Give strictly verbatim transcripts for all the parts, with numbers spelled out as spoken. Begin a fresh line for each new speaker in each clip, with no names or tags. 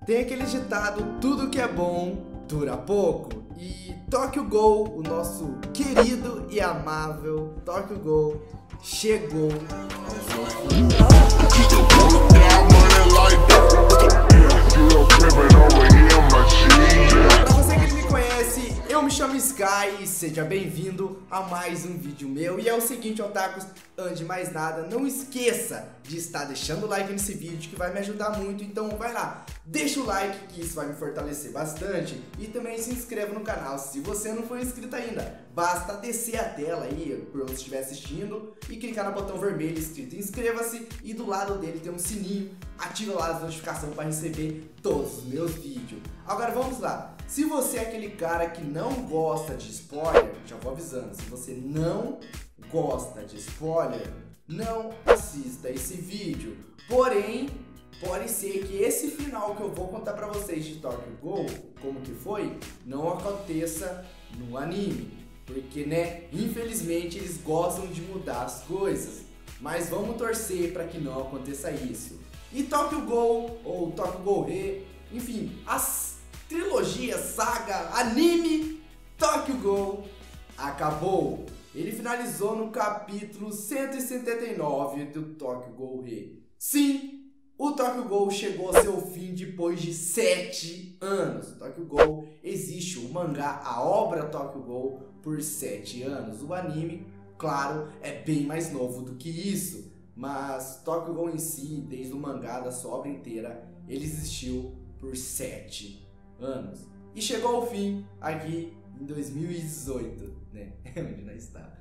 Tem aquele ditado, tudo que é bom dura pouco. E Tokyo Ghoul, o nosso querido e amável Tokyo Ghoul, chegou ao seu fim. Pra você que não me conhece, eu me chamo Sky e seja bem-vindo a mais um vídeo meu. E é o seguinte, otakus, antes de mais nada, não esqueça de estar deixando o like nesse vídeo que vai me ajudar muito. Então vai lá, deixa o like que isso vai me fortalecer bastante. E também se inscreva no canal se você não for inscrito ainda. Basta descer a tela aí, por onde estiver assistindo, e clicar no botão vermelho escrito inscreva-se. E do lado dele tem um sininho, ativa lá as notificações para receber todos os meus vídeos. Agora vamos lá, se você é aquele cara que não gosta de spoiler, já vou avisando, se você não gosta de spoiler, não assista esse vídeo. Porém, pode ser que esse final que eu vou contar pra vocês de Tokyo Ghoul, como que foi, não aconteça no anime. Porque, né, infelizmente eles gostam de mudar as coisas. Mas vamos torcer para que não aconteça isso. E Tokyo Ghoul, ou Tokyo Ghoul Re, enfim, as trilogias, saga, anime Tokyo Ghoul acabou. Ele finalizou no capítulo cento e setenta e nove do Tokyo Ghoul Re. Sim, o Tokyo Ghoul chegou ao seu fim depois de sete anos. Tokyo Ghoul existe, o mangá, a obra Tokyo Ghoul, por sete anos. O anime, claro, é bem mais novo do que isso. Mas Tokyo Ghoul em si, desde o mangá da sua obra inteira, ele existiu por sete anos. E chegou ao fim aqui em dois mil e dezoito, né? Onde nós está.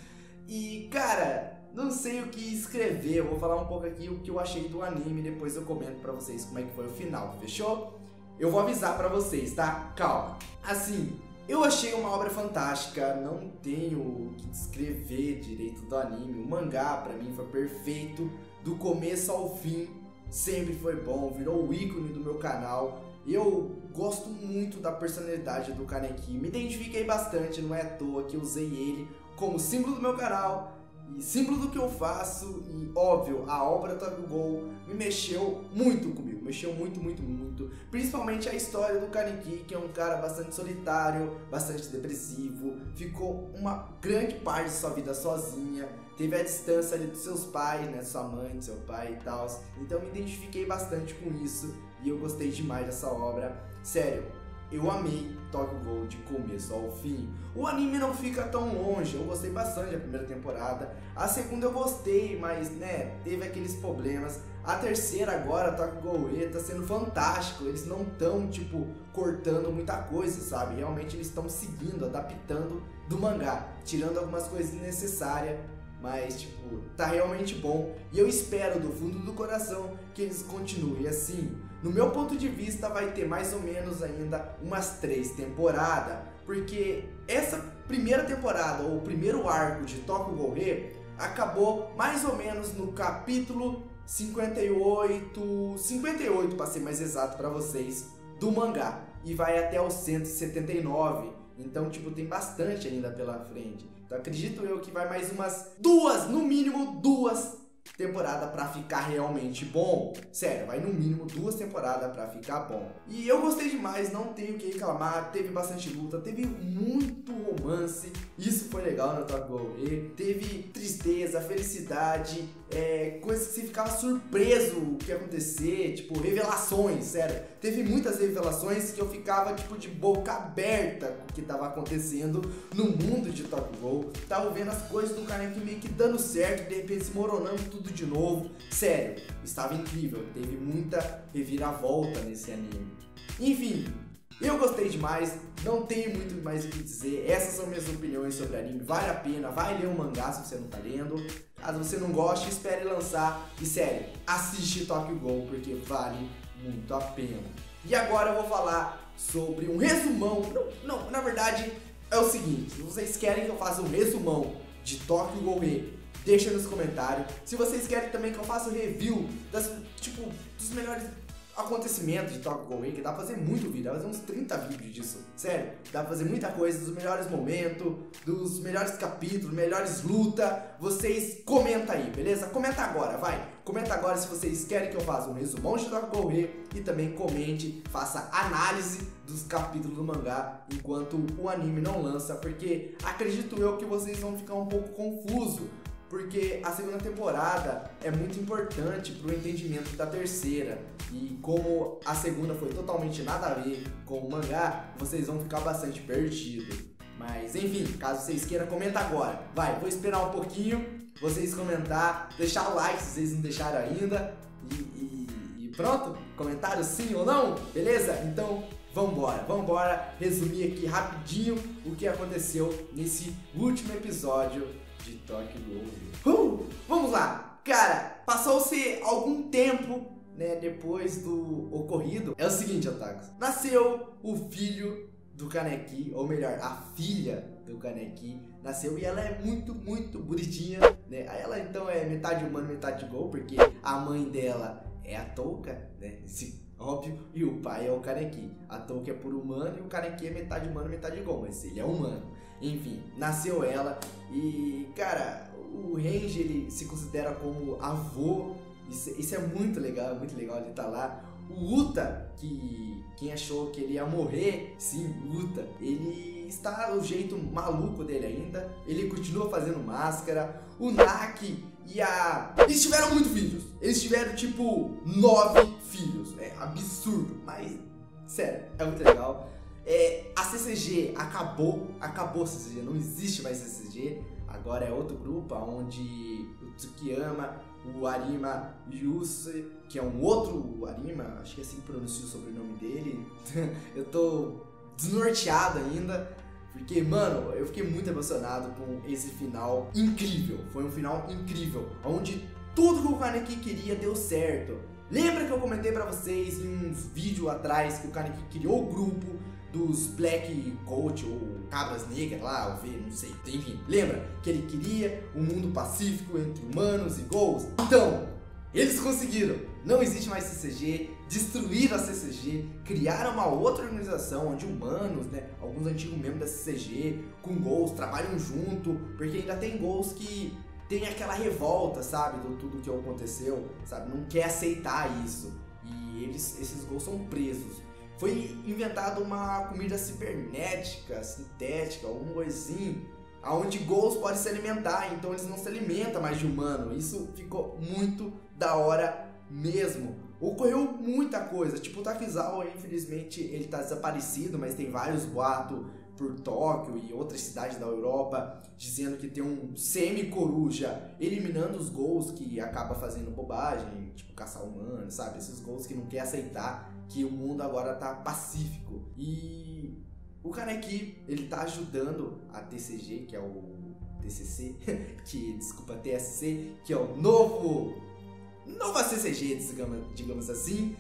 E, cara, não sei o que escrever. Eu vou falar um pouco aqui o que eu achei do anime. Depois eu comento pra vocês como é que foi o final, fechou? Eu vou avisar pra vocês, tá? Calma. Assim, eu achei uma obra fantástica. Não tenho o que descrever direito do anime. O mangá, pra mim, foi perfeito. Do começo ao fim, sempre foi bom. Virou o ícone do meu canal. Eu gosto muito da personalidade do Kaneki. Me identifiquei bastante, não é à toa que eu usei ele como símbolo do meu canal e símbolo do que eu faço. E óbvio, a obra Tokyo Ghoul me mexeu muito comigo, mexeu muito, muito, muito. Principalmente a história do Kaneki, que é um cara bastante solitário, bastante depressivo, ficou uma grande parte de sua vida sozinha, teve a distância ali dos seus pais, né, sua mãe, seu pai e tal. Então me identifiquei bastante com isso e eu gostei demais dessa obra. Sério, eu amei Tokyo Ghoul de começo ao fim. O anime não fica tão longe, eu gostei bastante da primeira temporada. A segunda eu gostei, mas, né, teve aqueles problemas. A terceira agora, Tokyo Ghoul Re, tá sendo fantástico. Eles não tão, tipo, cortando muita coisa, sabe? Realmente eles estão seguindo, adaptando do mangá, tirando algumas coisas necessárias. Mas, tipo, tá realmente bom. E eu espero do fundo do coração que eles continuem assim. No meu ponto de vista, vai ter mais ou menos ainda umas três temporadas. Porque essa primeira temporada, ou o primeiro arco de Tokyo Ghoul Re, acabou mais ou menos no capítulo cinquenta e oito, cinquenta e oito para ser mais exato para vocês, do mangá. E vai até o cento e setenta e nove. Então, tipo, tem bastante ainda pela frente. Então acredito eu que vai mais umas duas, no mínimo duas temporadas pra ficar realmente bom. Sério, vai no mínimo duas temporadas pra ficar bom. E eu gostei demais, não tenho o que reclamar. Teve bastante luta, teve muito romance. Isso foi legal no Tokyo Ghoul Re. Teve tristeza, felicidade, é, coisas que você ficava surpreso o que ia acontecer. Tipo, revelações, sério. Teve muitas revelações que eu ficava, tipo, de boca aberta com o que tava acontecendo no mundo de Tokyo Ghoul. Tava vendo as coisas do Kaneki meio que dando certo, de repente se moronando tudo de novo. Sério, estava incrível. Teve muita reviravolta nesse anime. Enfim, eu gostei demais. Não tenho muito mais o que dizer. Essas são minhas opiniões sobre o anime. Vale a pena, vai ler o mangá se você não tá lendo. Caso você não goste, espere lançar. E sério, assiste Tokyo Ghoul porque vale muito a pena. E agora eu vou falar sobre um resumão. Não, não, na verdade é o seguinte, se vocês querem que eu faça um resumão de Tokyo Ghoul Re, deixa nos comentários. Se vocês querem também que eu faça um review das, tipo, dos melhores acontecimentos de Tokyo Ghoul Re, que dá pra fazer muito vídeo, dá pra fazer uns trinta vídeos disso, sério, dá pra fazer muita coisa, dos melhores momentos, dos melhores capítulos, melhores lutas, vocês comenta aí, beleza? Comenta agora, vai, Comenta agora se vocês querem que eu faça um resumão de Tokyo Ghoul Re e também comente, faça análise dos capítulos do mangá enquanto o anime não lança, porque acredito eu que vocês vão ficar um pouco confusos, porque a segunda temporada é muito importante para o entendimento da terceira, e como a segunda foi totalmente nada a ver com o mangá, vocês vão ficar bastante perdidos. Mas enfim, caso vocês queiram, comenta agora. Vai, vou esperar um pouquinho, vocês comentar, deixar o like se vocês não deixaram ainda, e, e, e pronto, comentário sim ou não, beleza? Então vambora, vambora resumir aqui rapidinho o que aconteceu nesse último episódio de Tokyo Ghoul Re. Uh, vamos lá! Cara, passou-se algum tempo, né, depois do ocorrido. É o seguinte, otakus. Nasceu o filho do Kaneki, ou melhor, a filha do Kaneki nasceu e ela é muito, muito bonitinha, né? Ela então é metade humano, metade Ghoul, porque a mãe dela é a Touka, né? Esse, óbvio, e o pai é o Kaneki. A Touka é por humano e o Kaneki é metade humano, metade Ghoul, mas ele é humano. Enfim, nasceu ela e, cara, o Renji, ele se considera como avô. Isso, isso é muito legal, é muito legal ele estar lá. O Uta, que quem achou que ele ia morrer, sim, Uta, ele está do jeito maluco dele ainda, ele continua fazendo máscara. O Naki e a... eles tiveram muitos filhos, eles tiveram tipo nove filhos, é absurdo, mas sério, é muito legal. É, a C C G acabou, acabou a C C G, não existe mais C C G, agora é outro grupo, onde o Tsukiyama, o Arima Yusei, que é um outro Arima, acho que é assim que pronuncia o sobrenome dele, eu tô desnorteado ainda, porque, mano, eu fiquei muito emocionado com esse final incrível, foi um final incrível, onde tudo que o Kaneki queria deu certo. Lembra que eu comentei pra vocês em um vídeo atrás que o Kaneki criou o grupo dos Black Coat ou Cabras Negras lá, ou V, não sei, enfim. Lembra que ele queria um mundo pacífico entre humanos e Ghouls? Então, eles conseguiram. Não existe mais C C G, destruíram a C C G, criaram uma outra organização onde humanos, né, alguns antigos membros da C C G, com Ghouls, trabalham junto, porque ainda tem Ghouls que tem aquela revolta, sabe, do tudo que aconteceu, sabe, não quer aceitar isso. E eles, esses Ghouls são presos. Foi inventada uma comida cibernética, sintética, alguma coisa assim, onde Ghouls podem se alimentar, então eles não se alimentam mais de humano. Isso ficou muito da hora mesmo. Ocorreu muita coisa, tipo o Takizawa, infelizmente, ele tá desaparecido, mas tem vários boatos por Tóquio e outras cidades da Europa, dizendo que tem um semi-coruja eliminando os Ghouls que acaba fazendo bobagem, tipo caçar humanos, sabe? Esses Ghouls que não quer aceitar que o mundo agora tá pacífico. E o Kaneki, ele tá ajudando a T C G, que é o T C C, que, desculpa, T S C, que é o novo, nova C C G, digamos, digamos assim.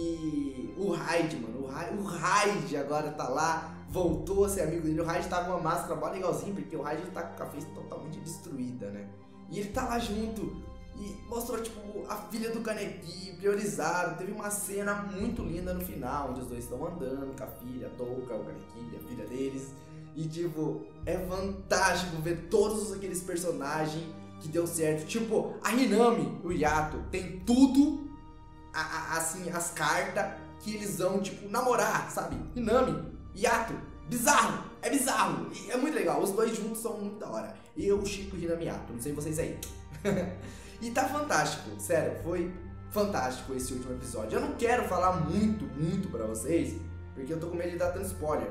E o Raid, mano, o Raid, o Raid agora tá lá, voltou a ser amigo dele. O Raid tá com uma máscara bem legalzinha, porque o Raid tá com a face totalmente destruída, né? E ele tá lá junto e mostrou, tipo, a filha do Kaneki, priorizaram. Teve uma cena muito linda no final, onde os dois estão andando com a filha, a Touka, o Kaneki, a filha deles. E, tipo, é fantástico ver todos aqueles personagens que deu certo. Tipo, a Hinami, o Yato, tem tudo, a, a, assim, as cartas que eles vão, tipo, namorar, sabe? Hinami, Yato, bizarro, é bizarro. E é muito legal, os dois juntos são muito da hora. Eu, Chico, Hinami, Yato, não sei vocês aí. E tá fantástico, sério, foi fantástico esse último episódio. Eu não quero falar muito, muito pra vocês, porque eu tô com medo de dar tanto spoiler.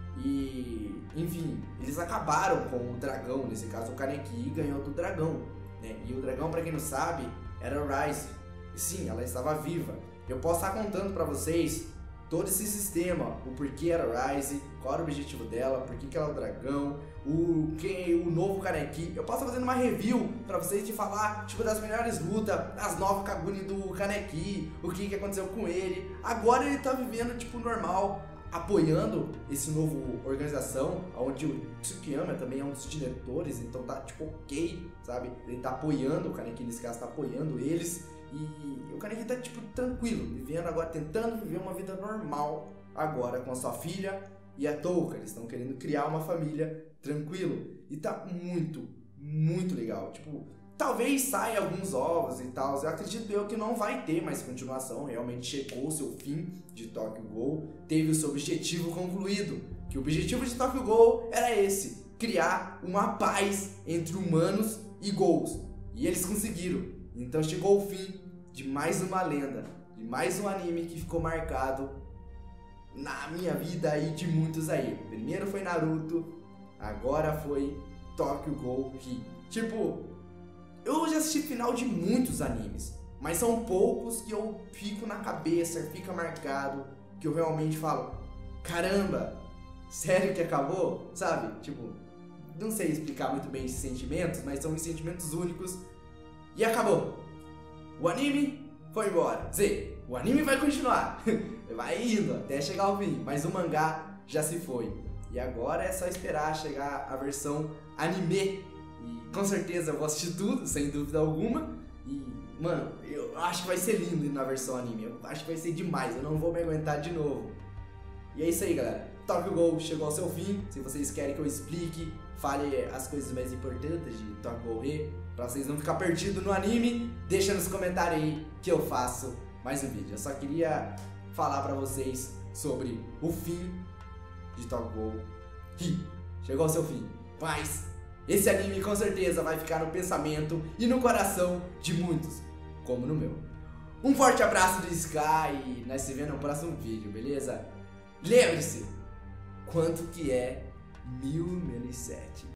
E, enfim, eles acabaram com o dragão, nesse caso o Kaneki ganhou do dragão, né? E o dragão, pra quem não sabe, era o Rise. E sim, ela estava viva. Eu posso estar contando pra vocês todo esse sistema, o porquê era o Rise, qual era o objetivo dela, por que ela é o dragão, o, quem, o novo Kaneki. Eu posso estar fazendo uma review pra vocês de falar, tipo, das melhores lutas, das novas Kaguni do Kaneki, o que, que aconteceu com ele. Agora ele tá vivendo, tipo, normal, apoiando esse novo organização, onde o Tsukiyama também é um dos diretores, então tá, tipo, ok, sabe? Ele tá apoiando, o Kaneki nesse caso tá apoiando eles. E o Kaneki tá, tipo, tranquilo, vivendo agora, tentando viver uma vida normal agora com a sua filha e a Touka. Eles estão querendo criar uma família tranquilo. E tá muito, muito legal. Tipo, talvez saia alguns ovos e tal. Eu acredito eu que não vai ter mais continuação. Realmente chegou o seu fim de Tokyo Ghoul, teve o seu objetivo concluído. Que o objetivo de Tokyo Ghoul era esse: criar uma paz entre humanos e ghouls. E eles conseguiram. Então chegou o fim de mais uma lenda, de mais um anime que ficou marcado na minha vida e de muitos aí. Primeiro foi Naruto, agora foi Tokyo Ghoul. Que, tipo, eu já assisti final de muitos animes, mas são poucos que eu fico na cabeça, fica marcado, que eu realmente falo, caramba, sério que acabou? Sabe? Tipo, não sei explicar muito bem esses sentimentos, mas são sentimentos únicos. E acabou. O anime foi embora. Zé, o anime vai continuar. Vai indo até chegar ao fim, mas o mangá já se foi. E agora é só esperar chegar a versão anime. E com certeza eu vou assistir tudo, sem dúvida alguma. E, mano, eu acho que vai ser lindo na versão anime. Eu acho que vai ser demais, eu não vou me aguentar de novo. E é isso aí, galera. Tokyo Ghoul chegou ao seu fim. Se vocês querem que eu explique, fale as coisas mais importantes de Tokyo Ghoul Re, pra vocês não ficar perdidos no anime, deixa nos comentários aí que eu faço mais um vídeo. Eu só queria falar pra vocês sobre o fim de Tokyo Ghoul Re. Chegou ao seu fim. Mas esse anime com certeza vai ficar no pensamento e no coração de muitos, como no meu. Um forte abraço do Sky e nós se vemos no próximo vídeo, beleza? Lembre-se, quanto que é mil menos sete?